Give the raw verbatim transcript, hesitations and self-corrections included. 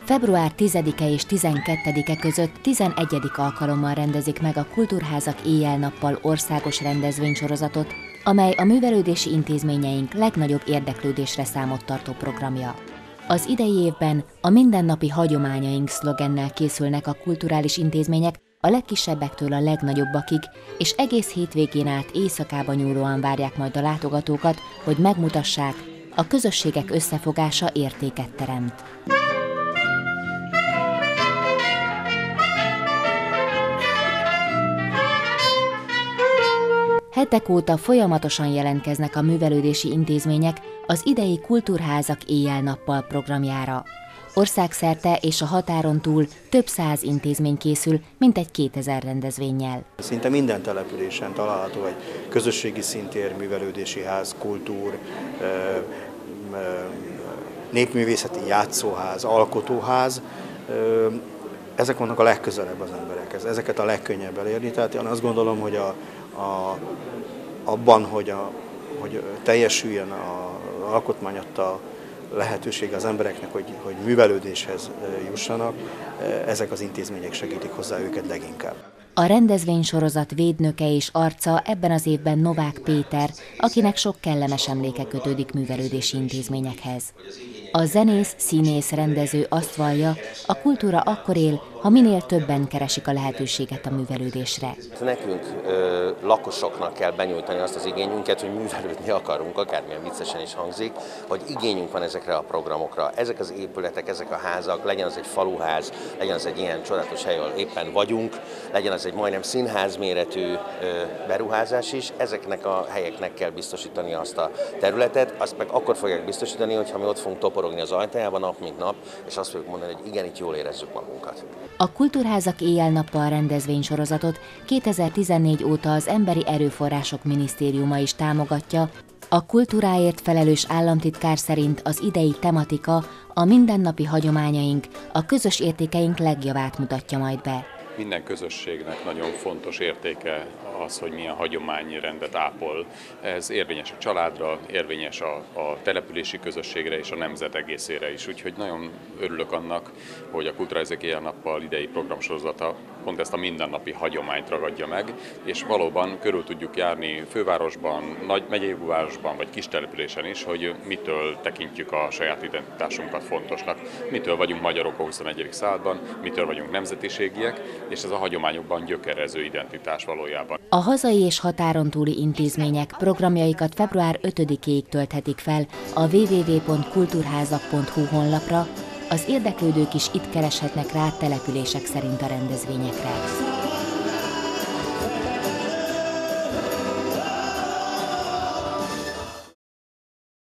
február tizedike és tizenkettedike között tizenegyedik alkalommal rendezik meg a Kultúrházak éjjel-nappal országos rendezvénysorozatot, amely a művelődési intézményeink legnagyobb érdeklődésre számot tartó programja. Az idei évben a mindennapi hagyományaink szlogennel készülnek a kulturális intézmények a legkisebbektől a legnagyobbakig, és egész hétvégén át éjszakába nyúlóan várják majd a látogatókat, hogy megmutassák, a közösségek összefogása értéket teremt. Hetek óta folyamatosan jelentkeznek a művelődési intézmények az idei Kultúrházak éjjel-nappal programjára. Országszerte és a határon túl több száz intézmény készül, mintegy kétezer rendezvénnyel. Szinte minden településen található egy közösségi szintér, művelődési ház, kultúr, népművészeti játszóház, alkotóház. Ezek vannak a legközelebb az emberekhez, ezeket a legkönnyebb elérni. Tehát én azt gondolom, hogy a, a, abban, hogy, a, hogy teljesüljön az alkotmány adta lehetőség az embereknek, hogy, hogy művelődéshez jussanak, ezek az intézmények segítik hozzá őket leginkább. A rendezvénysorozat védnöke és arca ebben az évben Novák Péter, akinek sok kellemes emléke kötődik művelődési intézményekhez. A zenész, színész, rendező azt vallja, a kultúra akkor él, ha minél többen keresik a lehetőséget a művelődésre. Nekünk ö, lakosoknak kell benyújtani azt az igényünket, hogy művelődni akarunk, akármilyen viccesen is hangzik, hogy igényünk van ezekre a programokra. Ezek az épületek, ezek a házak, legyen az egy faluház, legyen az egy ilyen csodálatos hely, ahol éppen vagyunk, legyen az egy majdnem színház méretű ö, beruházás is, ezeknek a helyeknek kell biztosítani azt a területet, azt meg akkor fogják biztosítani, hogyha mi ott fogunk toporogni az ajtajában nap mint nap, és azt fogjuk mondani, hogy igen, itt jól érezzük magunkat. A Kultúrházak éjjel-nappal rendezvénysorozatot kétezer-tizennégy óta az Emberi Erőforrások Minisztériuma is támogatja. A kultúráért felelős államtitkár szerint az idei tematika a mindennapi hagyományaink, a közös értékeink legjavát mutatja majd be. Minden közösségnek nagyon fontos értéke az, hogy milyen hagyományrendet ápol. Ez érvényes a családra, érvényes a, a települési közösségre és a nemzet egészére is. Úgyhogy nagyon örülök annak, hogy a Kultúrházak éjjel-nappal idei programsorozata pont ezt a mindennapi hagyományt ragadja meg, és valóban körül tudjuk járni fővárosban, nagy megyei városban vagy kis településen is, hogy mitől tekintjük a saját identitásunkat fontosnak, mitől vagyunk magyarok a huszonegyedik században, mitől vagyunk nemzetiségiek, és ez a hagyományokban gyökerező identitás valójában. A hazai és határon túli intézmények programjaikat február ötödikéig tölthetik fel a double-u double-u double-u pont kulturházak pont hu honlapra, az érdeklődők is itt kereshetnek rá települések szerint a rendezvényekre.